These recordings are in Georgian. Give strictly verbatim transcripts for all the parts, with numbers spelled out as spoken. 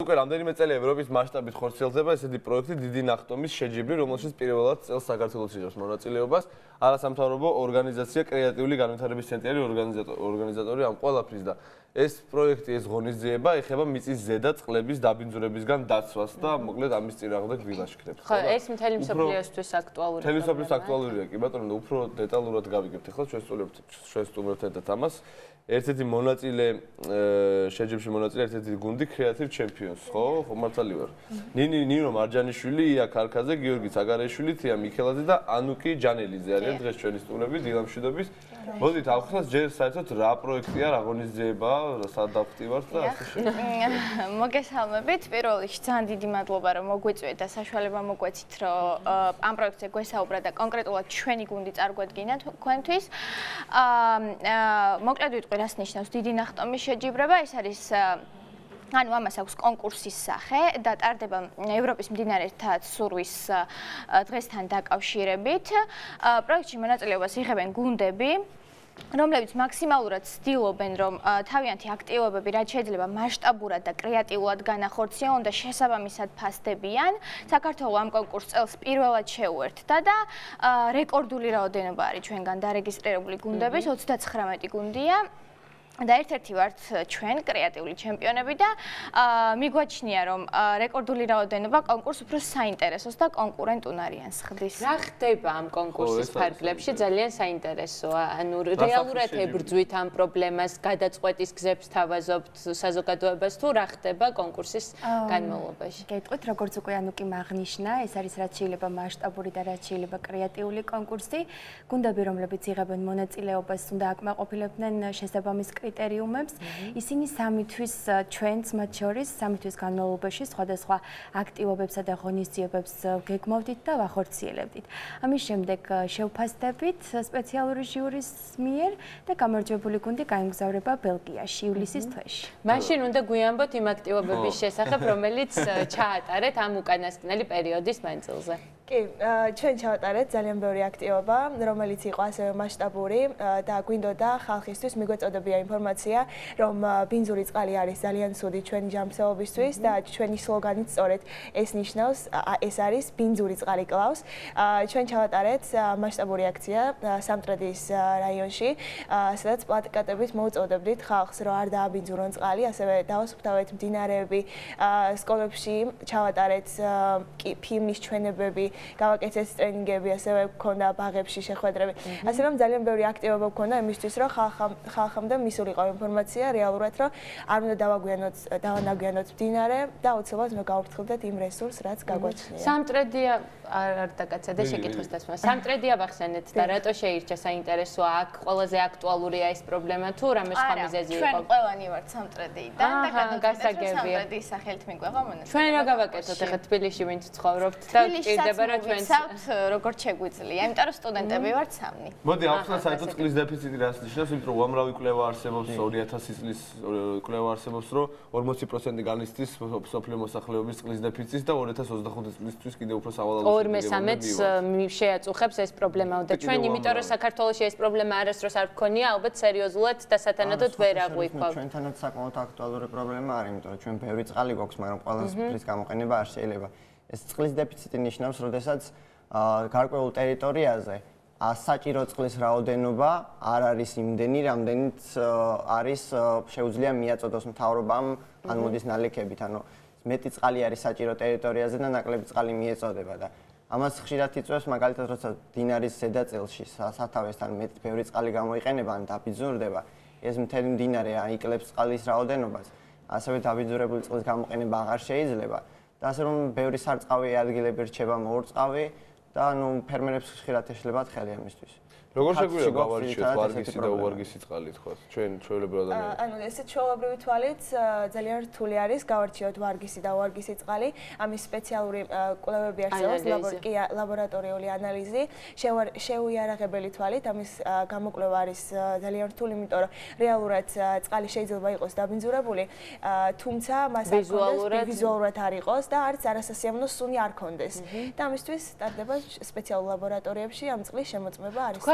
უკვე რამდენიმე წელი ევროპის მასშტაბით ხორციელდება ესეთი პროექტი დიდი ნახტომის შეჯიბრი, რომელშიც პირველად წელს საქართველოს იღებს მონაწილეობას არასამთავრობო ორგანიზაცია კრეატიული განვითარების ცენტრი ორგანიზატორი ამ ყველაფრის და ეს პროექტი ეს ღონისძიება ეხება მიწის ზედა წყლების დაბინძურებისგან დაცვას და მოკლედ ამის წინააღმდეგ ვილაშქრებს. ხო, ეს მთელი მსოფლიოსთვის აქტუალურია. მთელი მსოფლიოსთვის აქტუალურია, კი ბატონო, და უფრო დეტალურად გავიგებთ. ახლა შევსწავლებთ შევსწავლებთ ერთად ამას. ერთ-ერთი მონაწილე შეჯიბრში მონაწილე ერთ-ერთი გუნდი Creative Champions, ხო? ხო მართალი ვარ. ნინი ნინო მარჯანიშვილი, ია ქარქაძე, გიორგი ცაგარეშვილი, თია მიქელაძე და ანუკი ჯანელიძე არიან დღეს ჩვენი სტუმრები დილამშვიდობის. მოდით ახლა ჯერ საერთოდ რა პროექტია, რა ღონისძიება, სად დავხტივართ და ასე შემდეგ. მოგესალმებით. პირველ რიგში ძალიან დიდი მადლობა რომ მოგვიწვიეთ და საშუალება მოგვეცით რომ ამ პროექტზე გვესაუბრა და კონკრეტულად ჩვენი გუნდი წარგვედგინა თქვენთვის. აა მოკლედ ვიტყვი რას ნიშნავს დიდი ნახტომის შეჯიბრება, ეს არის ანუ ამას აქვს კონკურსის სახე და ტარდება ევროპის მდინარეთა სურვის დღესთან დაკავშირებით. პროექტში მონაწილეობას იღებენ გუნდები, რომლებიც მაქსიმალურად ცდილობენ, რომ თავიანთი აქტივობები რაც შეიძლება მასშტაბურად და კრეატიულად განახორციელონ და შესაბამისად ფასდებიან. საქართველოს ამ კონკურსს წელს პირველად შეუერთდა და რეკორდული რაოდენობა არის ჩვენგან დარეგისტრირებული გუნდების, ოცდაცხრამეტი გუნდია. და ერთ-ერთი ვართ ჩვენ კრეატიული ჩემპიონები და მიგვაჩნია რომ რეკორდული რაოდენობა კონკურსს უფრო საინტერესოს და კონკურენტუნარიანს ხდის. რა ხდება ამ კონკურსის ფარგლებში? ძალიან საინტერესოა. ანუ რეალურად ებრძვით ამ პრობლემას, გადაწყვეტის გზებს თავაზობთ საზოგადოებას თუ რა ხდება კონკურსის განმავლობაში? გეტყვით, როგორც უკვე ანუკი აღნიშნა, ეს არის რაც შეიძლება მასშტაბური და რაც შეიძლება კრეატიული კონკურსი. გუნდები, რომლებიც იღებენ მონაწილეობას, უნდა აკმაყოფილებდნენ შესაბამის კრიტერიუმებს. ისინი სამი თვის ჩვენც მათ შორის სამი თვის განმავლობაში სხვადასხვა აქტივობებსა და ღონისძიებებს გეგმავდით და ვახორციელებდით. ამის შემდეგ შევფასდებით სპეციალური ჟიურის მიერ და გამარჯვებული გუნდი გაემგზავრება ბელგიაში ივლისის თვეში. მაშინ უნდა გვიამბოთ იმ აქტივობების შესახებ, რომელიც ჩაატარეთ ამ უკანასკნელი პერიოდის მანძილზე. კი, ჩვენ ჩავატარეთ ძალიან ბევრი აქტივობა, რომელიც იყო ასევე მასშტაბური და გვინდოდა ხალხისთვის მიგვეწოდებია ინფორმაცია, რომ ბინძური წყალი არის ძალიან ცუდი ჩვენი ჯანმრთელობისთვის და ჩვენი სლოგანიც სწორედ ეს ნიშნავს, ეს არის ბინძური წყალი კლავს. ჩვენ ჩავატარეთ მასშტაბური აქცია სამტრედიის რაიონში, სადაც პლაკატებით მოუწოდებდით ხალხს, რომ არ დააბინძურონ წყალი, ასევე დავასუფთავეთ მდინარეები, სკოლებში ჩავატარეთ ფილმის ჩვენებები, გავაკეთეთ ტრენინგები, ასევე გქონდა ბაღებში შეხვედრები. ასე რომ ძალიან ბევრი აქტივობა გქონდა იმისთვის, რომ ხალხამდე მისულიყო ინფორმაცია რეალურად, რომ არ უნდა დავაგვიანოთ, დავანაგვიანოთ მდინარე და აუცილებლად უნდა გავუფრთხილდეთ იმ რესურსს, რაც გაგვაჩნია. სამტრედია არ დაგაცადე შეკითხვის დასმა. სამტრედია ვახსენეთ და რატო შეირჩა საინტერესოა აქ ყველაზე აქტუალურია ეს პრობლემა თუ რამე სხვა მიზეზი იყო? ჩვენ ყველანი ვართ სამტრედიიდან და გადაგებია სამტრედიის სახელით მიგვეღო მონაწილეობა. ჩვენ რა გავაკეთოთ ახლა თბილისში ვინც ცხოვრობთ და ჭირდება რა ჩვენს როგორც შეგვიძლია, იმიტომ რომ სტუდენტები ვართ სამნი. მოდი ახლა საერთოდ წყლის დეფიციტი რას ნიშნავს, იმიტომ რომ უამრავი კვლევა არსებობს ორი ათასი წლის კვლევა არსებობს, რომ ორმოცი პროცენტი განიცდის სოფლიო მოსახლეობის წყლის დეფიციტს და ორი ათას ოცდახუთი წლისთვის კიდევ უფრო სავალალო ორ მესამედს შეაწუხებს ეს პრობლემა და ჩვენ იმიტომ რომ საქართველოში ეს პრობლემა არასდროს არ გქონია, ალბათ სერიოზულად და სათანადოდ ვერ აღვიქვავ. ჩვენთანაც საკმაოდ აქტუალური პრობლემა არის, იმიტომ რომ ჩვენ ბევრი წყალი გვაქვს, მაგრამ ყველასთვის გამოყენება არ შეიძლება. ეს წყლის დეფიციტი ნიშნავს, როდესაც გარკვეულ ტერიტორიაზე საჭირო წყლის რაოდენობა არ არის იმდენი, რამდენიც არის შეუძლია მიაწოდოს მთავრობამ ან მოდის ნალექებით, ანუ მეტი წყალი არის საჭირო ტერიტორიაზე და ნაკლები წყალი მიეწოდება და ამას ხშირად იწვევს მაგალითად, როცა მდინარის ზედაწელში სათავესთან მეტი ბევრი წყალი გამოიყენება ან დაბინძურდება, ეს მთელი მდინარე აიკლებს წყლის რაოდენობას, ასევე დაბინძურებული წყლის გამოყენება აღარ შეიძლება. და ასე რომ ბევრი სარწყავი ადგილები რჩება მოურწყავი და ანუ ფერმერებს ხშირად ეშლებათ ხელი ამისთვის. როგორ შეგვიძლია გავარჩიოთ ვარგისი და უვარგისი წყალი თქვა ჩვენ ჩვეულებრივ ადამიანებს? ანუ ესე ჩვეულებრივი თვალით ძალიან რთული არის გავარჩიოთ ვარგისი და უვარგისი წყალი. ამის სპეციალური კვლევები არსებობს, ლაბორატორიული ანალიზი, შეუიარაღებელი თვალით ამის გამოკვლევა არის ძალიან რთული, იმიტომ რომ რეალურად წყალი შეიძლება იყოს დაბინძურებული, თუმცა მას არ კონდეს ვიზუალურად არ იყოს და არც არასასიამოვნო სუნი არ კონდეს. და ამისთვის ტარდება სპეციალურ ლაბორატორიებში ამ წყლის შემოწმება არის.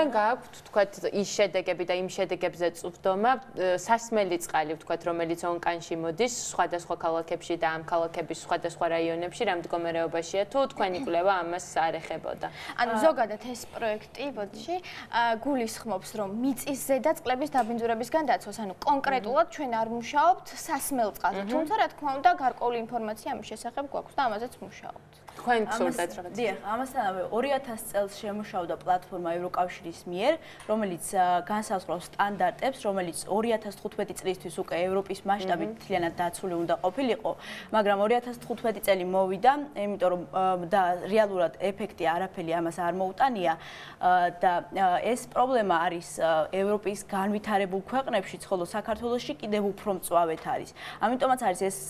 გააქვთ თქვათ ის შედეგები და იმ შედეგებზე წვდომა სასმელი წყალი ვთქვათ რომელიც ონკანში მოდის სხვადასხვა ქალაქებში და ამ ქალაქების სხვადასხვა რაიონებში რა მდგომარეობაშია თუ თქვენი კვლევა ამას არ ეხებოდა. ანუ ზოგადად ეს პროექტი ბოდიში გულისხმობს რომ მიწის ზედა წყლების დაბინძურებისგან დაცვას, ანუ კონკრეტულად ჩვენ არ მუშაობთ სასმელ წყალზე, თუმცა რა თქმა უნდა გარკვეული ინფორმაცია ამის შესახებ გვაქვს და ამაზეც მუშაობთ. თქვენ გსურდათ რაღაც? დიახ, ამასთანავე ორი ათას წელს შემუშავდა პლატფორმა ევროკავშირის მიერ, რომელიც განსაზღვრავს სტანდარტებს, რომელიც ორი ათას თხუთმეტი წლისთვის უკვე ევროპის მასშტაბით მთლიანად დაცული უნდა ყოფილიყო, მაგრამ ორი ათას თხუთმეტი წელი მოვიდა, იმიტომ რომ და რეალურად ეფექტი არაფერი ამას არ მოუტანია და ეს პრობლემა არის ევროპის განვითარებულ ქვეყნებში, ხოლო საქართველოში კიდევ უფრო მწვავედ არის. ამიტომაც არის ეს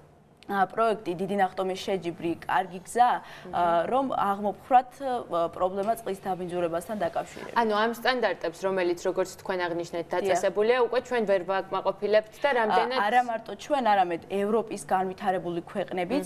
პროექტი დიდი ნახტომის შეჯიბრი კარგი გზა რომ აღმოფხვრათ პრობლემა წყლის დაბინძურებასთან დაკავშირებით. ანუ ამ სტანდარტებს რომელიც როგორც თქვენ აღნიშნეთ დაწესებულია უკვე ჩვენ ვერ ვაკმაყოფილებთ და რამდენად არა მარტო ჩვენ არამედ ევროპის განვითარებული ქვეყნებიც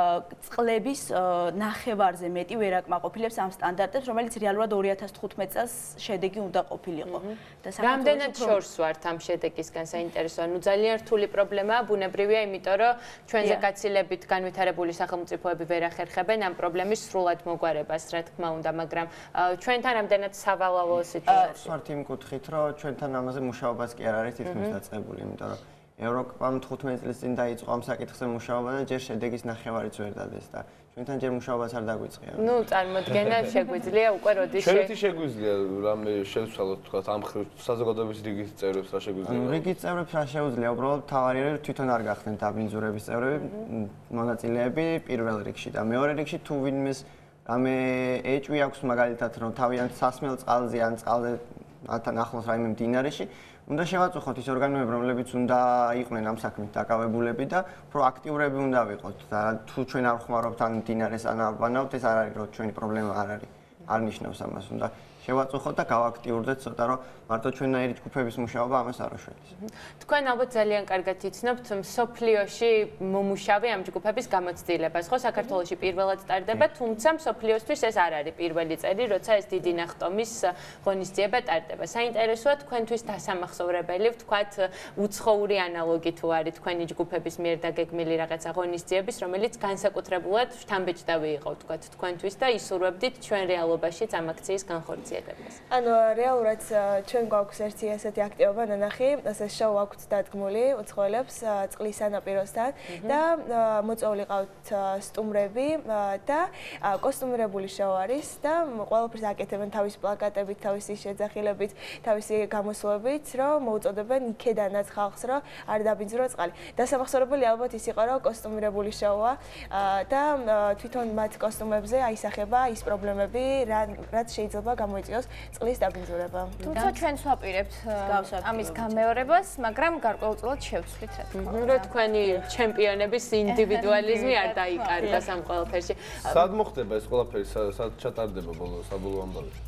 წყლების ნახევარზე მეტი ვერ აკმაყოფილებს ამ სტანდარტებს რომელიც რეალურად ორი ათას თხუთმეტ წელს შედეგი უნდა ყოფილიყო და რამდენად შორს ვართ ამ შედეგისგან საინტერესოა. ნუ ძალიან რთული პრობლემაა ბუნებრივია იმიტომ რომ ჩვენზე გაცილებით განვითარებული სახელმწიფოები ვერ ახერხებენ ამ პრობლემის სრულად მოგვარებას, რა თქმა უნდა, მაგრამ ჩვენთან რამდენად სავალალო სიტუაცია. ვართ იმ კუთხით, რომ ჩვენთან ამაზე მუშაობაც კი არ არის თითქმის დაწყებული, იმიტომ რომ ევროპამ თხუთმეტი წლის წინ დაიწყო ამ საკითხზე მუშაობა და ჯერ შედეგის ნახევარიც ვერ დადეს და ჩვენთან ჯერ მუშაობაც არ დაგვიწყია. ნუ წარმოდგენა შეგვიძლია უკვე როდის ჩვენთი შეგვიძლია რამე შევცვალოთ თქვა ამ საზოგადოების რიგის წევრებს რა შეგვიძლია. ანუ რიგის წევრებს რა შეუძლია, უბრალოდ თავარი არის თვითონ არ გახდნენ დაბინძურების წევრები, მონაწილეები პირველ რიგში და მეორე რიგში თუ ვინმეს რამე ეჭვი აქვს მაგალითად რომ თავიანთ სასმელ წყალზე ან წყალზე თან ახლოს რაიმე მდინარეში უნდა შევაწუხოთ ის ორგანოები, რომლებიც უნდა იყვნენ ამ საქმით დაკავებულები და პროაქტიურები უნდა ვიყოთ და თუ ჩვენ არ ხმარობთ ან მდინარეს ან არ ვანავთ, ეს არ არის რომ ჩვენი პრობლემა არ არის. არ ნიშნავს ამას, უნდა შევაწუხოთ და გავაქტიურდეთ ცოტა რომ მარტო ჩვენნაირი ჯგუფების მუშაობა ამას არ უშველის. თქვენ ალბათ ძალიან კარგად იცნობთ მსოფლიოში მომუშავე ამ ჯგუფების გამოცდილებას, ხო, საქართველოში პირველად ტარდება, თუმცა მსოფლიოსთვის ეს არ არის პირველი წელი, როცა ეს დიდი ნახტომის ღონისძიება ტარდება. საინტერესოა თქვენთვის დასამახსოვრებელი, ვთქვათ, უცხოური ანალოგი თუ არის თქვენი ჯგუფების მიერ დაგეგმილი რაღაცა ღონისძიების, რომელიც განსაკუთრებულად შთამბეჭდავი იყო, ვთქვათ, თქვენთვის და ისურვებდით ჩვენ რეალობაშიც ამ აქციის განხორციელებას. ანუ რეალურად ჩვენ გვაქვს ერთი ესეთი აქტივობა ნანახი, ასე შოუ აქვს დადგმული უცხოელებს წყლის სანაპიროსთან და მოწვეული ყავთ სტუმრები და კოსტუმირებული შოუ არის და ყველაფერს აკეთებენ თავის პლაკატებით, თავისი შეძახილებით, თავისი გამოსვლებით, რომ მოუწოდებენ იქედანაც ხალხს, რომ არ დაბინძუროს წყალი. დასამახსოვრებელი ალბათ ის იყო, რომ კოსტუმირებული შოუა და თვითონ მათ კოსტუმებზე აისახება ის პრობლემები, რაც შეიძლება გამოიწვიოს წყლის დაბინძურება. თუმცა ჩვენს ვაპირებთ ამის გამეორებას, მაგრამ გარკვეულწილად შევცვლით რა თქმა უნდა. რომ თქვენი ჩემპიონების ინდივიდუალიზმი არ დაიკარგა ამ ყველაფერში. სად მოხდება ეს ყველაფერი, სად ჩატარდება ბოლო საბოლოო ამბავი?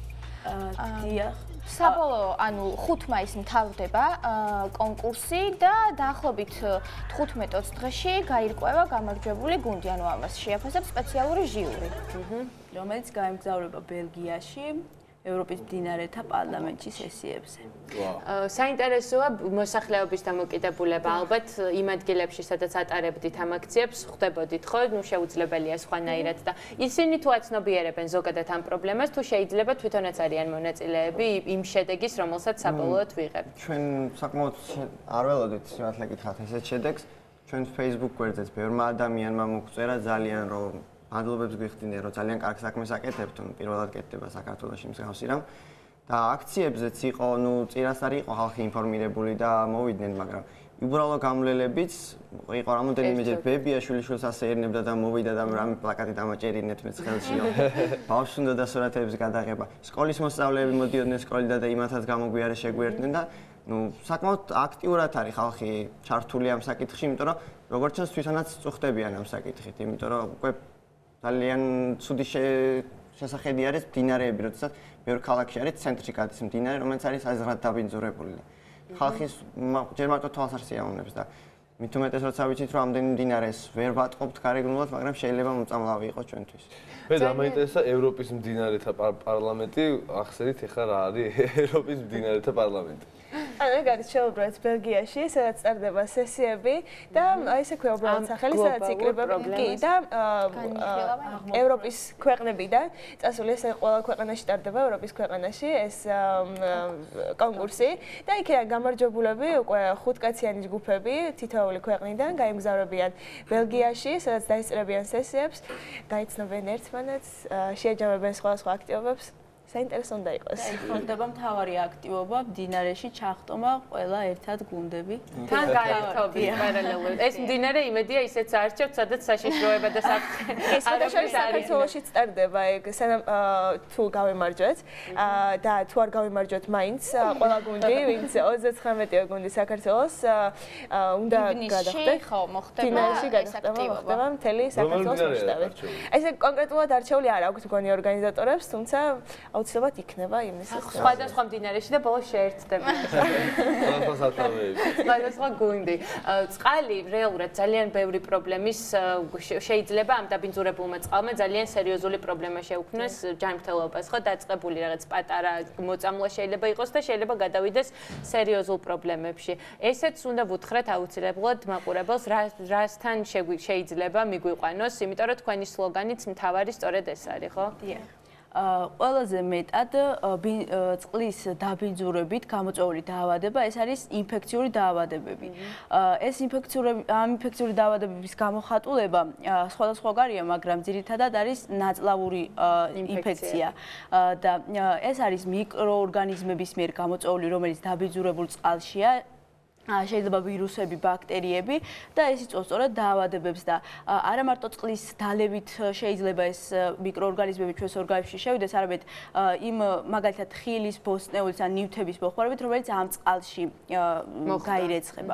დიახ. საბოლოო, ანუ ხუთ მაისს მთავრდება კონკურსი და დაახლოებით თხუთმეტ ოცდ დღეში გაირკვევა გამარჯვებული გუნდი, ანუ ამას შეაფასებს სპეციალური ჟიური, რომელიც გაემგზავრება ბელგიაში. ევროპის მდინარეთა პარლამენტში სესიებზე. საინტერესოა მოსახლეობის დამოკიდებულება, ალბათ იმ ადგილებში, სადაც ატარებდით ამ აქციებს, ხვდებოდით ხო, ნუ შეუძლებელია სხვანაირად და ისინი თუ აცნობიერებენ ზოგადად ამ პრობლემას, თუ შეიძლება თვითონაც არიან მონაწილეები იმ შედეგის, რომელსაც საბოლოოდ ვიღებთ. ჩვენ საკმაოდ არ ველოდით სიმართლე გითხრათ ესეთ შედეგს. ჩვენ Facebook გვერდზეც ბევრმა ადამიანმა მოგვწერა ძალიან რომ მადლობებს გიხდინე რომ ძალიან კარგ საქმეს აკეთებთ, ნუ პირველად კეთდება საქართველოში მსგავსი რამ. და აქციებზეც იყო, ნუ წინასწარ იყო ხალხი ინფორმირებული და მოვიდნენ, მაგრამ უბრალო გამლელებიც იყო რამოდენიმეჯერ ბებიაშვილი შვილს ასე ერნებდა და მოვიდა და რამე პლაკატი დამაჭერინეთ მეც ხელშიო. ბავშვს უნდა და სურათების გადაღება. სკოლის მოსწავლეები მოდიოდნენ სკოლიდან და იმათაც გამოგვიარე შეგვიერთდნენ და ნუ საკმაოდ აქტიურად არის ხალხი ჩართული ამ საკითხში, იმიტომ რომ როგორც ჩანს თვითონაც წუხდებიან ამ საკითხით, იმიტომ რომ უკვე ძალიან ცუდი შესახედი არის მდინარეები, როდესაც ბევრ ქალაქში არის ცენტრში გადის მდინარე, რომელიც არის აზრად დაბინძურებული. ხალხის ჯერ მარტო თვალსაჩინო ამონებს და მით უმეტეს როცა ვიცით რომ ამდენი მდინარეს ვერ ვატყობთ გარეგნულად, მაგრამ შეიძლება მოწამლავი იყოს ჩვენთვის. მე დამაინტერესა ევროპის მდინარეთა პარლამენტი, ახსენით ეხლა რა არის ევროპის მდინარეთა პარლამენტი. ანუ ეგ არის შეუბრალოდ ბელგიაში, სადაც სტარდება სესიები და აი ესე ქვია უბრალოდ სახელი, სადაც იკრიბება კი და ევროპის ქვეყნებიდან წასული ეს ყველა ქვეყანაში სტარდება ევროპის ქვეყანაში ეს კონკურსი და იქიდან გამარჯვებულები უკვე ხუთკაციანი ჯგუფები თითოეული ქვეყნიდან გაემგზავრებიან ბელგიაში, სადაც დაისწრებიან სესიებს, გაიცნობენ ერთმანეთს, შეაჯამებენ სხვადასხვა აქტივობებს. საინტერესო უნდა იყოს. ხდება მთავარი აქტივობა მდინარეში ჩახტომა ყველა ერთად გუნდები. თან გაერთობი პარალელურად. ეს მდინარე იმედია ისეც არჩევთ, სადაც საშიშროება და საფრთხე. ეს შესაძლოა საქართველოში სტარდება ეგ სანამ თუ გავემარჯვეთ და თუ არ გავემარჯვეთ მაინც ყველა გუნდი, ვინც ოცდათხმეტი გუნდი საქართველოს უნდა გადახდეთ. ხო, მოხდება. დინარში გადახდება, მოხდება მთელი საქართველოს მასშტაბით. ესე კონკრეტულად არჩეული არ აქვს მგონი ორგანიზატორებს, თუმცა აუცილებლად იქნება იმის სხვადასხვა მდინარეში და ბოლოს შეერთდება. სხვადასხვა სათავეები. სხვადასხვა გუნდი. წყალი რეალურად ძალიან ბევრი პრობლემის შეიძლება ამ დაბინძურებულმა წყალმა ძალიან სერიოზული პრობლემა შეუქმნას ჯანმრთელობას, ხო, დაწყებული რაღაც პატარა მოწამვლა შეიძლება იყოს და შეიძლება გადავიდეს სერიოზულ პრობლემებში. ესეც უნდა ვუთხრათ აუცილებლად მაყურებელს, რასთან შეიძლება მიგვიყვანოს, იმიტომ რომ თქვენი სლოგანიც მთავარი სწორედ ეს არის, ხო? დიახ. ყველაზე მეტად წყლის დაბინძურებით გამოწვეული დაავადება ეს არის ინფექციური დაავადებები. ეს ინფექციური ამ ინფექციური დაავადებების გამოხატულება სხვადასხვაგვარია, მაგრამ ძირითადად არის ნაწლავური ინფექცია და ეს არის მიკროორგანიზმების მიერ გამოწვეული, რომელიც დაბინძურებულ წყალშია. შეიძლება ვირუსები, ბაქტერიები და ეს იწვევს სწორედ დაავადებებს და არა მარტო წყლის დალევით შეიძლება ეს მიკროორგანიზმები ჩვენს ორგანიზმში შევიდეს, არამედ იმ მაგალითად ხილის, ბოსტნეულის ან ნივთების მოხმარებით, რომელიც ამ წყალში გაირეცხება.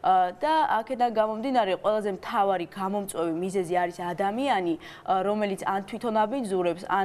და აქედან გამომდინარე, ყველაზე მთავარი გამომწვევი მიზეზი არის ადამიანი, რომელიც ან თვითონ აბინძურებს, ან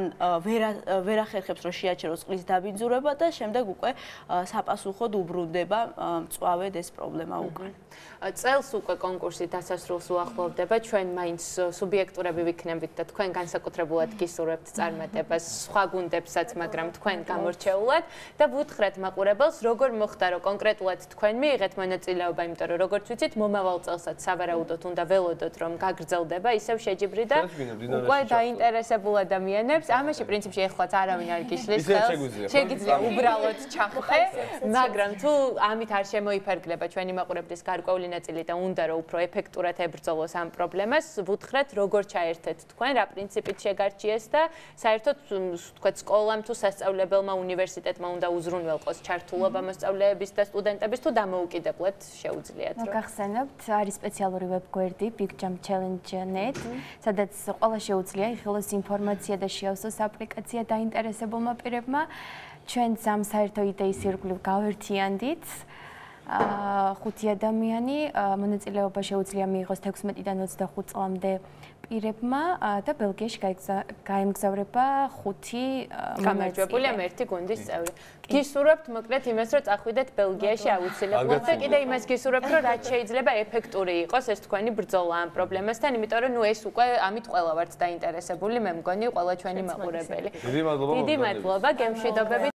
ვერ ახერხებს, რომ შეაჩეროს წყლის დაბინძურება და შემდეგ უკვე საპასუხოდ უბრუნდება მწვავედ ეს პრობლემა უკვე. წელს უკვე კონკურსი დასასრულს უახლოვდება, ჩვენ მაინც სუბიექტურები ვიქნებით და თქვენ განსაკუთრებულად გისურვებთ წარმატებას სხვა გუნდებსაც, მაგრამ თქვენ გამორჩეულად და ვუთხრათ მაყურებელს, როგორ მოხდა, რომ კონკრეტულად თქვენ მიიღეთ მონაწილეობა, იმიტომ რომ როგორც ვიცით, მომავალ წელსაც სავარაუდოდ უნდა ველოდოთ, რომ გაგრძელდება ისევ შეჯიბრი და უკვე დაინტერესებულ ადამიანებს, ამაში პრინციპში ეხლაც არავინ არ გიშლის ხელს. შეგიძლია უბრალოდ ჩახტე, მაგრამ თუ ამით არ შემოიფარგლება ჩვენი მაყურებლის გარკვეული ნაწილი და უნდა რომ უფრო ეფექტურად ებრძოლოს ამ პრობლემას, ვუთხრათ როგორ ჩაერთეთ თქვენ, რა პრინციპით შეგარჩიეს და საერთოდ თქვათ სკოლამ თუ სასწავლებელმა უნივერსიტეტმა უნდა უზრუნველყოს ჩართულობა მოსწავლეების და სტუდენტების თუ დამოუკიდებლად შეუძლიათ რომ. მოგახსენებთ, არის სპეციალური ვებგვერდი big jump challenge dot net, სადაც ყველა შეუძლია იხილოს ინფორმაცია და შეავსოს აპლიკაცია დაინტერესებულმა პირებმა. ჩვენ ამ საერთო იდეის ირგვლივ გავერთიანდით. ხუთი ადამიანი მონაწილეობა შეუძლია მიიღოს თექვსმეტიდან ოცდახუთ წლამდე პირებმა და ბელგიაში გაემგზავრება ხუთი გამარჯვებული ამ ერთი გუნდის წევრი. გისურვებთ მოკლედ იმას, რომ წახვიდეთ ბელგიაში აუცილებლად და კიდე იმას გისურვებთ, რომ რაც შეიძლება ეფექტური იყოს ეს თქვენი ბრძოლა ამ პრობლემასთან, იმიტომ რომ ნუ ეს უკვე ამით ყველა ვართ დაინტერესებული, მე მგონი ყველა ჩვენი მაყურებელი. დიდი მადლობა. დიდი მადლობა, გემშვიდობებით.